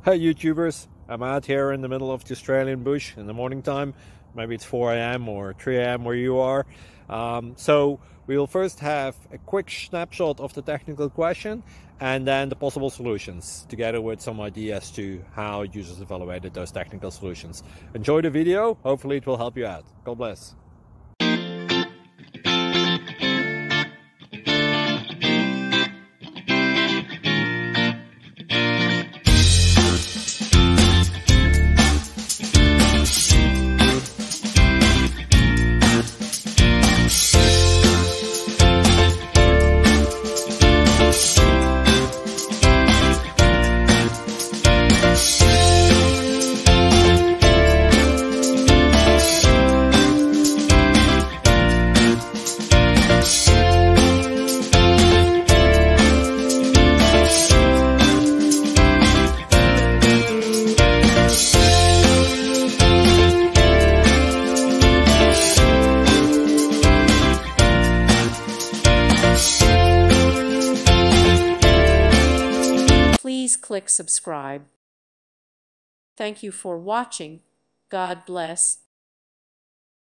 Hi YouTubers, I'm out here in the middle of the Australian bush in the morning time. Maybe it's 4 a.m. or 3 a.m. where you are. So we'll first have a quick snapshot of the technical question and then the possible solutions, together with some ideas to how users evaluated those technical solutions. Enjoy the video, hopefully it will help you out. God bless. Please click subscribe. Thank you for watching. God bless.